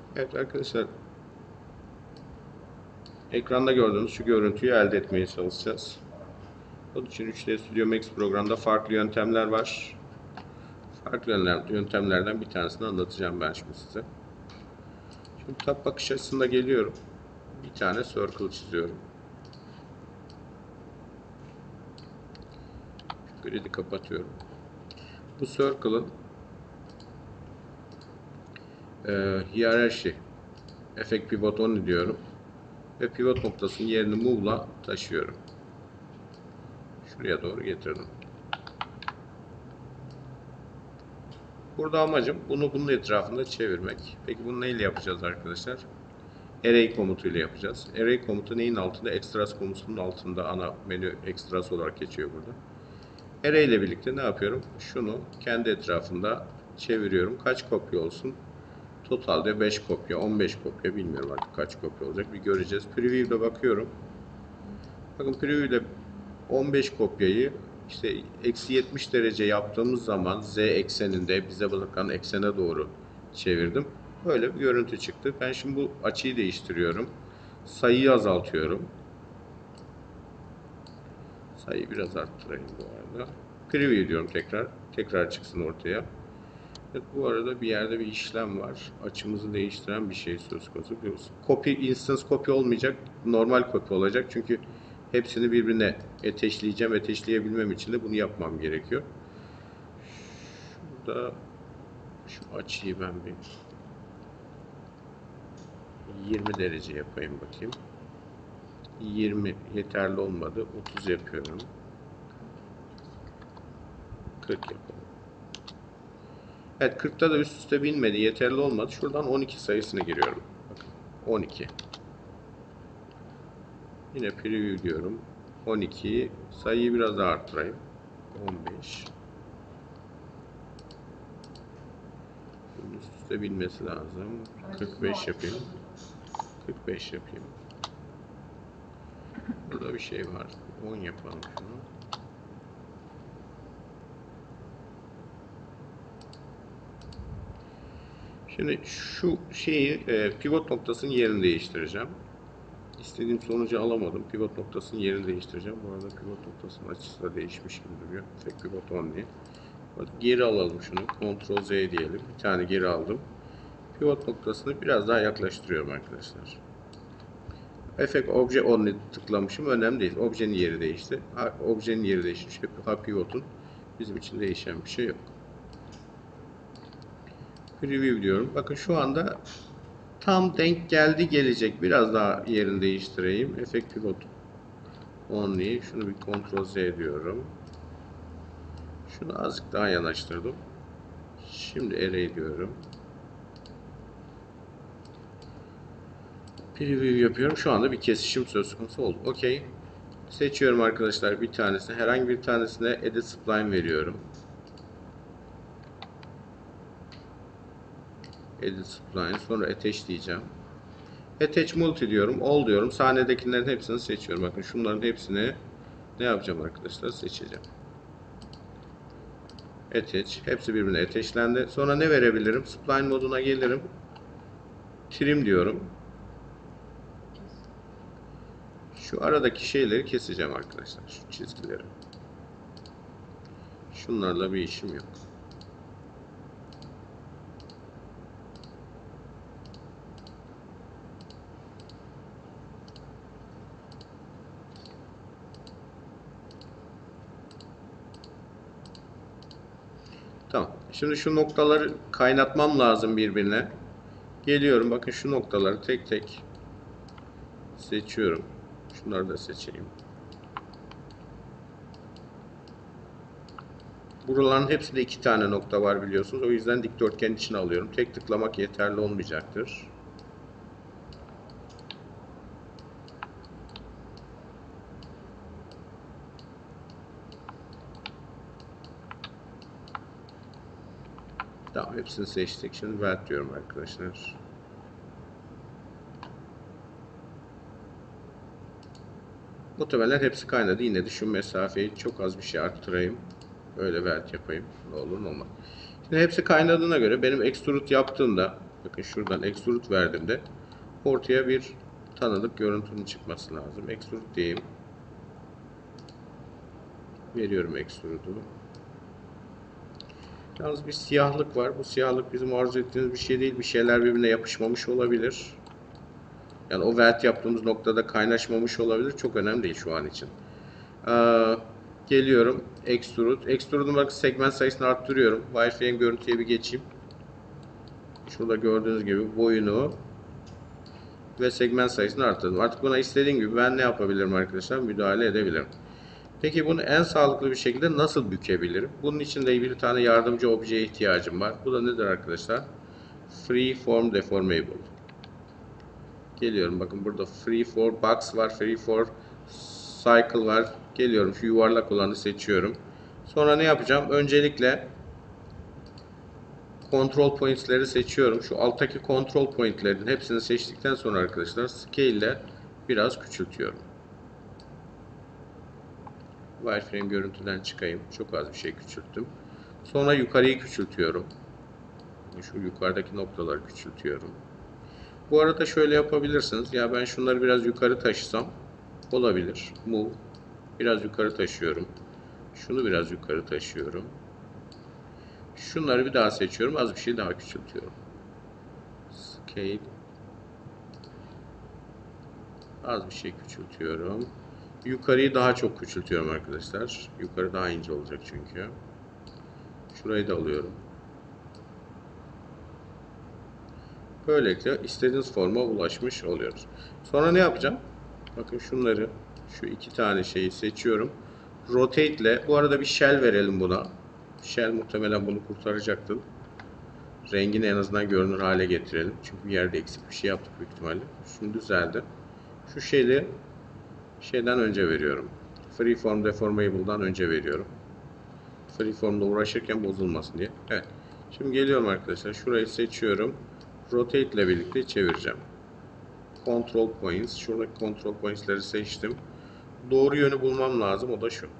Evet arkadaşlar, ekranda gördüğünüz şu görüntüyü elde etmeye çalışacağız. Bunun için 3D Studio Max programda farklı yöntemler var. Farklı yöntemlerden bir tanesini anlatacağım ben şimdi size. Şimdi tab bakış açısında geliyorum. Bir tane circle çiziyorum. Şu grid'i kapatıyorum. Bu circle'ın hiyerarşi effect pivot on diyorum. Ve pivot noktasının yerini move'la taşıyorum. Şuraya doğru getirdim. Burada amacım bunu bunun etrafında çevirmek. Peki bunu neyle yapacağız arkadaşlar? Array komutuyla yapacağız. Array komutu neyin altında? Extras komutunun altında, ana menü extras olarak geçiyor burada. Array ile birlikte ne yapıyorum? Şunu kendi etrafında çeviriyorum. Kaç kopya olsun? Totalde 5 kopya, 15 kopya, bilmiyorum artık kaç kopya olacak. Bir göreceğiz. Preview'da bakıyorum. Bakın preview'da 15 kopyayı işte eksi 70 derece yaptığımız zaman z ekseninde bize bakan eksene doğru çevirdim. Böyle bir görüntü çıktı. Ben şimdi bu açıyı değiştiriyorum. Sayıyı azaltıyorum. Sayıyı biraz arttırayım bu arada. Preview diyorum tekrar. Tekrar çıksın ortaya. Evet, bu arada bir yerde bir işlem var. Açımızı değiştiren bir şey söz konusu. Copy, instance copy olmayacak. Normal copy olacak. Çünkü hepsini birbirine eteşleyeceğim. Eteşleyebilmem için de bunu yapmam gerekiyor. Şurada şu açıyı ben bir 20 derece yapayım bakayım. 20 yeterli olmadı. 30 yapıyorum. 40 yapalım. Evet, 40'ta da üst üste binmedi. Yeterli olmadı. Şuradan 12 sayısını giriyorum. Bakın 12. Yine preview diyorum. 12. Sayıyı biraz daha arttırayım. 15. Şimdi üst üste binmesi lazım. 45 yapayım. 45 yapayım. Burada bir şey var. 10 yapalım şunu. Şimdi şu şeyi pivot noktasının yerini değiştireceğim. İstediğim sonucu alamadım. Pivot noktasının yerini değiştireceğim. Bu arada pivot noktasının açısı da değişmiş gibi duruyor. Effect pivot on diye. Geri alalım şunu. Ctrl Z diyelim. Bir tane geri aldım. Pivot noktasını biraz daha yaklaştırıyorum arkadaşlar. Effect Obje On'u tıklamışım. Önemli değil. Objenin yeri değişti. Objenin yeri değişmiş. Pivot'un bizim için değişen bir şey yok. Preview diyorum. Bakın şu anda tam denk geldi, gelecek. Biraz daha yerini değiştireyim. Effect Pivot Only. Şunu bir Ctrl Z diyorum. Şunu azıcık daha yanaştırdım. Şimdi Array diyorum. Preview yapıyorum. Şu anda bir kesişim söz konusu oldu. OK. Seçiyorum arkadaşlar bir tanesini. Herhangi bir tanesine Edit Spline veriyorum. Edit Spline. Sonra Attach diyeceğim. Attach Multi diyorum. All diyorum. Sahnedekilerin hepsini seçiyorum. Bakın şunların hepsini ne yapacağım arkadaşlar? Seçeceğim. Attach. Hepsi birbirine attachlendi. Sonra ne verebilirim? Spline moduna gelirim. Trim diyorum. Şu aradaki şeyleri keseceğim arkadaşlar. Şu çizgileri. Şunlarla bir işim yok. Tamam. Şimdi şu noktaları kaynatmam lazım birbirine. Geliyorum. Bakın şu noktaları tek tek seçiyorum. Şunları da seçeyim. Buraların hepsinde 2 tane nokta var biliyorsunuz. O yüzden dikdörtgen içine alıyorum. Tek tıklamak yeterli olmayacaktır. Tamam, hepsini seçtik. Şimdi weld diyorum arkadaşlar. Muhtemelen hepsi kaynadı. Yine de şu mesafeyi çok az bir şey arttırayım. Öyle weld yapayım. Ne olur ne olmaz. Şimdi hepsi kaynadığına göre benim extrude yaptığımda Bakın şuradan extrude verdiğimde ortaya bir tanıdık görüntünün çıkması lazım. Extrude diyeyim. Veriyorum extrude'u. Yalnız bir siyahlık var. Bu siyahlık bizim arzu ettiğimiz bir şey değil. Bir şeyler birbirine yapışmamış olabilir. Yani o weld yaptığımız noktada kaynaşmamış olabilir. Çok önemli değil şu an için. Geliyorum. Extrude. Extrude'un bakın segment sayısını arttırıyorum. Wireframe görüntüye bir geçeyim. Şurada gördüğünüz gibi boyunu ve segment sayısını arttırdım. Artık buna istediğim gibi ben ne yapabilirim arkadaşlar? Müdahale edebilirim. Peki bunu en sağlıklı bir şekilde nasıl bükebilirim? Bunun için de bir tane yardımcı objeye ihtiyacım var. Bu da nedir arkadaşlar? Freeform Deformable. Geliyorum. Bakın burada Free for Box var. Free for Cycle var. Geliyorum. Şu yuvarlak olanı seçiyorum. Sonra ne yapacağım? Öncelikle Control Points'leri seçiyorum. Şu alttaki Control Point'lerin hepsini seçtikten sonra arkadaşlar Scale ile biraz küçültüyorum. Wireframe görüntüden çıkayım. Çok az bir şey küçülttüm. Sonra yukarıyı küçültüyorum. Şu yukarıdaki noktaları küçültüyorum. Bu arada şöyle yapabilirsiniz. Ya ben şunları biraz yukarı taşısam olabilir. Move. Biraz yukarı taşıyorum. Şunu biraz yukarı taşıyorum. Şunları bir daha seçiyorum. Az bir şey daha küçültüyorum. Scale. Az bir şey küçültüyorum. Yukarıyı daha çok küçültüyorum arkadaşlar. Yukarı daha ince olacak çünkü. Şurayı da alıyorum. Böylelikle istediğiniz forma ulaşmış oluyoruz. Sonra ne yapacağım? Bakın şunları, şu iki tane şeyi seçiyorum. Rotate ile, bu arada bir shell verelim buna. Shell muhtemelen bunu kurtaracaktır. Rengini en azından görünür hale getirelim. Çünkü bir yerde eksik bir şey yaptık büyük ihtimalle. Şimdi düzeldi. Şu şeyden önce veriyorum. Freeform Deformable'dan önce veriyorum. Freeform'da uğraşırken bozulmasın diye. Evet. Şimdi geliyorum arkadaşlar. Şurayı seçiyorum. Rotate ile birlikte çevireceğim. Control Points. Şuradaki Control Points'leri seçtim. Doğru yönü bulmam lazım. O da şu.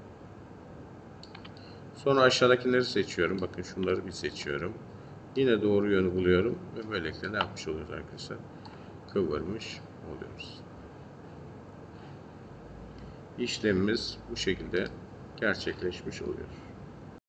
Sonra aşağıdakileri seçiyorum. Bakın şunları bir seçiyorum. Yine doğru yönü buluyorum. Ve böylelikle ne yapmış oluyoruz arkadaşlar? Kıvırmış oluyoruz. İşlemimiz bu şekilde gerçekleşmiş oluyor.